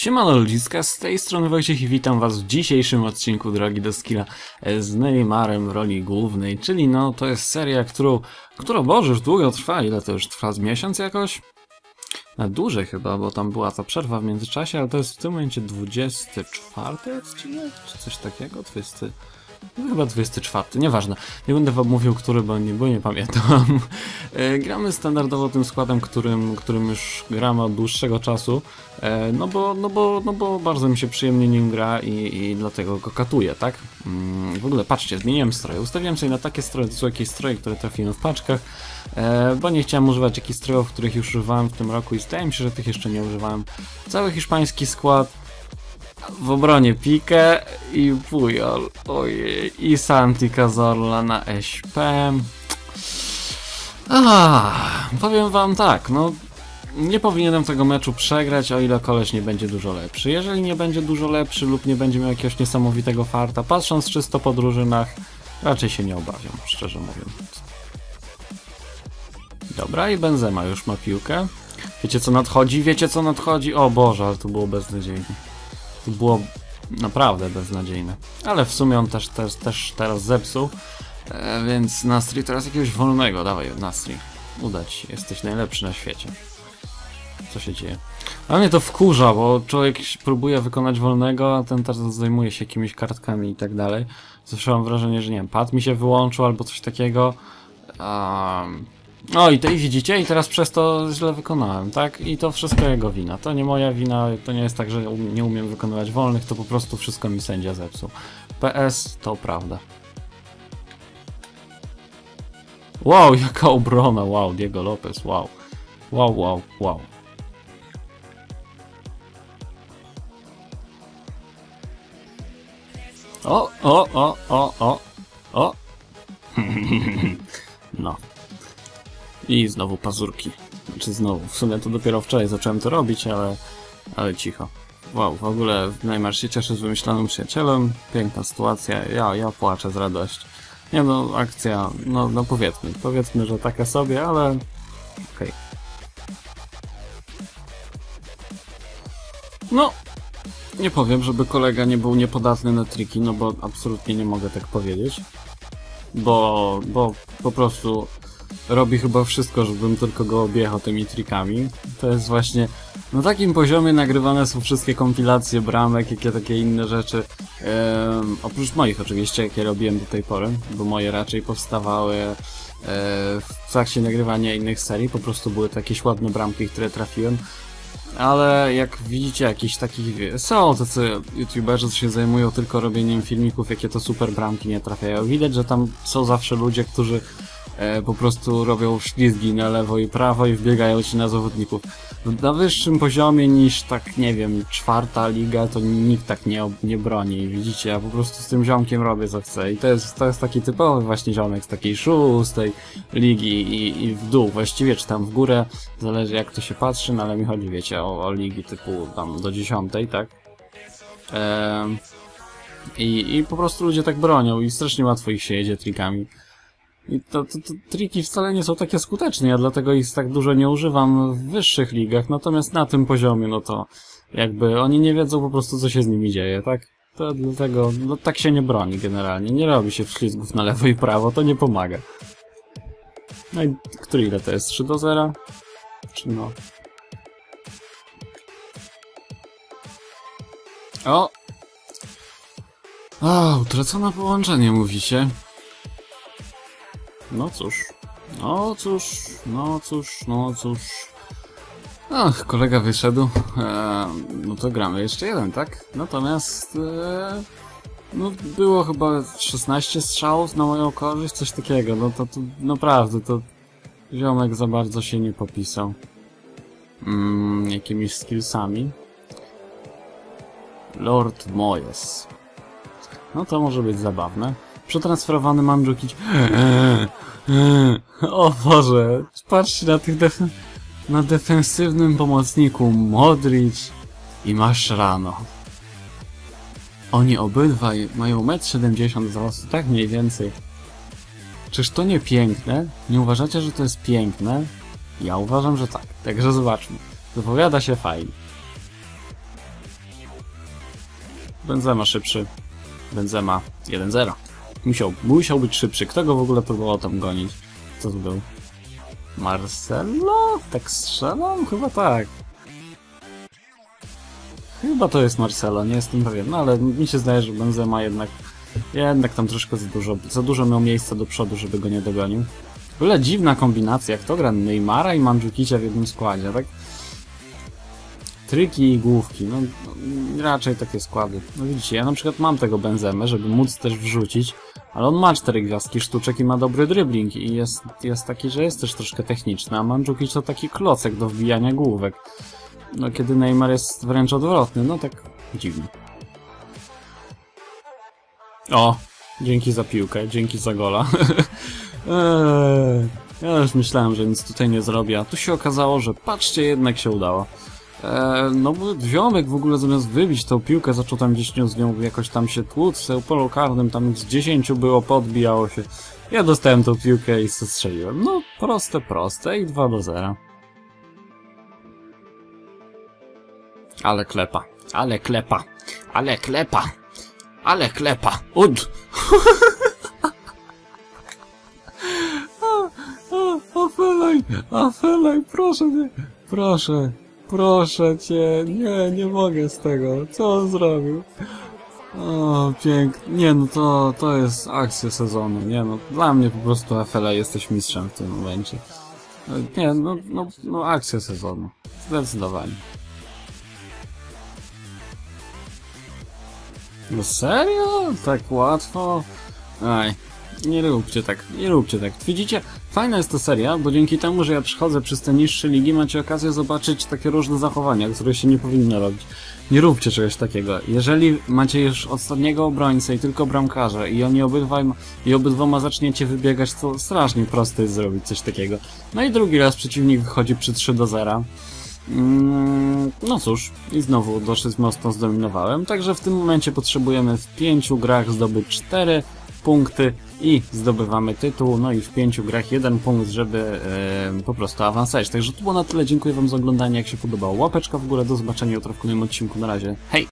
Siemano ludziska, z tej strony Wojciech i witam was w dzisiejszym odcinku Drogi do Skilla z Neymarem w roli głównej, czyli no to jest seria, która Boże, już długo trwa. Ile to już trwa? Z miesiąc jakoś? Na dłużej chyba, bo tam była ta przerwa w międzyczasie, ale to jest w tym momencie 24 odcinek, czy coś takiego? 20... Chyba 24, nieważne. Nie będę wam mówił, który, bo nie pamiętam. Gramy standardowo tym składem, którym już gramy od dłuższego czasu. No bo bardzo mi się przyjemnie nim gra i dlatego go katuję, tak? W ogóle patrzcie, zmieniłem stroje. Ustawiłem sobie na takie stroje, to są jakieś stroje, które trafiłem w paczkach, bo nie chciałem używać jakichś strojów, których już używałem w tym roku i zdaje mi się, że tych jeszcze nie używałem. Cały hiszpański skład. W obronie Pique i Puyol, ojej, i Santi Cazorla na SP. Powiem wam tak, no nie powinienem tego meczu przegrać, o ile koleś nie będzie dużo lepszy. Jeżeli nie będzie dużo lepszy lub nie będzie miał jakiegoś niesamowitego farta, patrząc czysto po drużynach, raczej się nie obawiam, szczerze mówiąc. Dobra, i Benzema już ma piłkę. Wiecie co nadchodzi? Wiecie co nadchodzi? O Boże, ale to było beznadziejne. To było naprawdę beznadziejne. Ale w sumie on też teraz zepsuł. Więc Nastri teraz jakiegoś wolnego. Dawaj, Nastri. Uda ci się. Jesteś najlepszy na świecie. Co się dzieje? A mnie to wkurza, bo człowiek próbuje wykonać wolnego, a ten teraz zajmuje się jakimiś kartkami i tak dalej. Zawsze mam wrażenie, że nie wiem, pad mi się wyłączył albo coś takiego. No i widzicie, i teraz przez to źle wykonałem, tak? I to wszystko jego wina. To nie moja wina, to nie jest tak, że nie umiem wykonywać wolnych, to po prostu wszystko mi sędzia zepsuł. PS to prawda. Wow, jaka obrona, wow, Diego Lopez, wow. Wow. O. No. I znowu pazurki. Znaczy znowu, w sumie to dopiero wczoraj zacząłem to robić, ale cicho. Wow, w ogóle Neymar się cieszy z wymyślonym przyjacielem. Piękna sytuacja, ja płaczę z radości. Nie no, akcja, no powiedzmy, że taka sobie, ale okej. No, nie powiem, żeby kolega nie był niepodatny na triki, no bo absolutnie nie mogę tak powiedzieć. Bo po prostu robi chyba wszystko, żebym tylko go objechał tymi trikami. To jest właśnie na takim poziomie nagrywane są wszystkie kompilacje bramek, jakie takie inne rzeczy. Oprócz moich oczywiście, jakie robiłem do tej pory, bo moje raczej powstawały w trakcie nagrywania innych serii. Po prostu były to jakieś ładne bramki, które trafiłem. Ale jak widzicie, jakiś takich są tacy youtuberzy, co się zajmują tylko robieniem filmików, jakie to super bramki nie trafiają. Widać, że tam są zawsze ludzie, którzy po prostu robią ślizgi na lewo i prawo i wbiegają ci na zawodników. Na wyższym poziomie niż tak, nie wiem, 4. liga, to nikt tak nie broni. Widzicie, ja po prostu z tym ziomkiem robię co chcę. I to jest taki typowy właśnie ziomek z takiej 6. ligi i w dół. Właściwie czy tam w górę, zależy jak to się patrzy, no ale mi chodzi, wiecie, o ligi typu tam do 10, tak? I po prostu ludzie tak bronią i strasznie łatwo ich się jedzie trikami. I to triki wcale nie są takie skuteczne, ja dlatego ich tak dużo nie używam w wyższych ligach, natomiast na tym poziomie, no to jakby oni nie wiedzą po prostu, co się z nimi dzieje, tak? To dlatego, no tak się nie broni generalnie, nie robi się wślizgów na lewo i prawo, to nie pomaga. No i ile to jest? 3-0? Czy no? Utracone połączenie, mówicie? No cóż. Ach, kolega wyszedł. No to gramy jeszcze jeden, tak? Natomiast no było chyba 16 strzałów na moją korzyść, coś takiego. No to naprawdę, to ziomek za bardzo się nie popisał jakimiś skillsami. Lord Moyes. No to może być zabawne. Przetransferowany Mandzukic. O Boże, patrzcie na tych na defensywnym pomocniku Modric i Mascherano. Oni obydwaj mają 1,70 m wzrostu, tak mniej więcej. Czyż to nie piękne? Nie uważacie, że to jest piękne? Ja uważam, że tak. Także zobaczmy. Zapowiada się fajnie. Benzema szybszy. Benzema 1-0. Musiał być szybszy. Kto go w ogóle próbował tam gonić? Co to był? Marcelo? Tak strzelam? Chyba tak. Chyba to jest Marcelo, nie jestem pewien. No ale mi się zdaje, że Benzema jednak tam troszkę za dużo miał miejsca do przodu, żeby go nie dogonił. W ogóle dziwna kombinacja. Kto gra Neymara i Mandzukicia w jednym składzie, tak? Tryki i główki, no raczej takie składy. No widzicie, ja na przykład mam tego Benzemę, żeby móc też wrzucić, ale on ma 4 gwiazdki sztuczek i ma dobry dribbling i jest taki, że jest też troszkę techniczny, a Mandzukic to taki klocek do wbijania główek. No kiedy Neymar jest wręcz odwrotny, no tak dziwnie. O, dzięki za piłkę, dzięki za gola. Ja już myślałem, że nic tutaj nie zrobię, a tu się okazało, że patrzcie, jednak się udało. No bo Ziomek w ogóle zamiast wybić tą piłkę, zaczął tam gdzieś z nią jakoś tam się tłuc, w polu karnym, tam z 10 było, podbijało się. Ja dostałem tą piłkę i strzeliłem. No proste i 2-0. Ale klepa, ale klepa, ale klepa, ale klepa, ud! Afelaj, proszę nie, proszę cię, nie mogę z tego, co on zrobił? O, pięknie, nie no to jest akcja sezonu, nie no, dla mnie po prostu Afelaj jesteś mistrzem w tym momencie. Nie, no akcja sezonu, zdecydowanie. No serio? Tak łatwo? Aj, nie róbcie tak. Widzicie, fajna jest ta seria, bo dzięki temu, że ja przychodzę przez te niższe ligi, macie okazję zobaczyć takie różne zachowania, które się nie powinno robić. Nie róbcie czegoś takiego. Jeżeli macie już ostatniego obrońcę i tylko bramkarza i oni obydwoma zaczniecie wybiegać, to strasznie proste jest zrobić coś takiego. No i drugi raz przeciwnik wychodzi przy 3-0. No cóż, i znowu dosyć mocno zdominowałem, także w tym momencie potrzebujemy w 5 grach zdobyć 4 punkty i zdobywamy tytuł, no i w 5 grach 1 punkt, żeby po prostu awansować. Także to było na tyle, dziękuję wam za oglądanie, jak się podobało, łapeczka w górę, do zobaczenia jutro w kolejnym odcinku, na razie, hej!